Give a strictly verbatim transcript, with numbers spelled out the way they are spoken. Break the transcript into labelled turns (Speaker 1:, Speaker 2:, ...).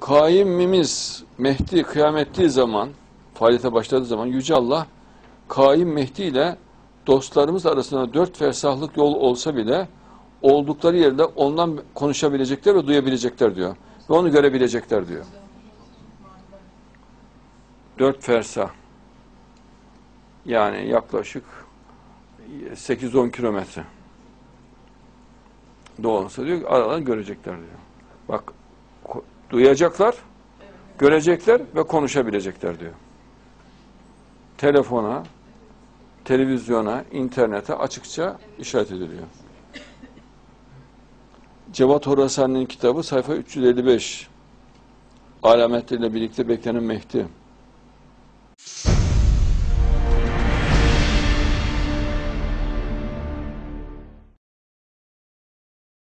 Speaker 1: Kaimimiz Mehdi kıyamettiği zaman, faaliyete başladığı zaman Yüce Allah Qaim Mahdi ile dostlarımız arasında dört fersahlık yol olsa bile oldukları yerde ondan konuşabilecekler ve duyabilecekler diyor. Ve onu görebilecekler diyor. Dört fersah. Yani yaklaşık sekiz on kilometre. Doğalsa diyor, aradan görecekler diyor. Bak, duyacaklar, görecekler ve konuşabilecekler diyor. Telefona, televizyona, internete açıkça işaret ediliyor. Cevat Horasani'nin kitabı sayfa üç yüz elli beş. Alametleriyle birlikte beklenen Mehdi.